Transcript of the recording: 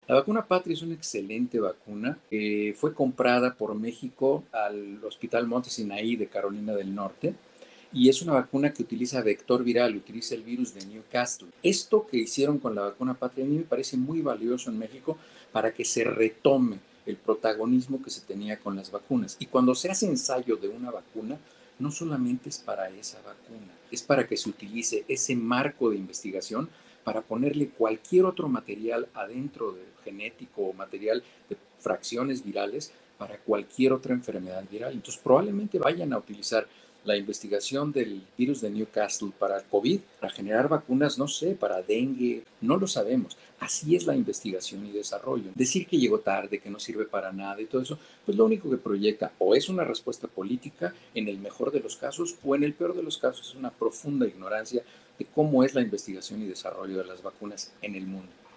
La vacuna Patria es una excelente vacuna que fue comprada por México al Hospital Monte Sinaí de Carolina del Norte y es una vacuna que utiliza vector viral, utiliza el virus de Newcastle. Esto que hicieron con la vacuna Patria a mí me parece muy valioso en México para que se retome el protagonismo que se tenía con las vacunas. Y cuando se hace ensayo de una vacuna, no solamente es para esa vacuna, es para que se utilice ese marco de investigación para ponerle cualquier otro material adentro de genético o material de fracciones virales para cualquier otra enfermedad viral. Entonces probablemente vayan a utilizar la investigación del virus de Newcastle para el COVID, para generar vacunas, no sé, para dengue, no lo sabemos. Así es la investigación y desarrollo. Decir que llegó tarde, que no sirve para nada y todo eso, pues lo único que proyecta o es una respuesta política en el mejor de los casos o en el peor de los casos es una profunda ignorancia de cómo es la investigación y desarrollo de las vacunas en el mundo.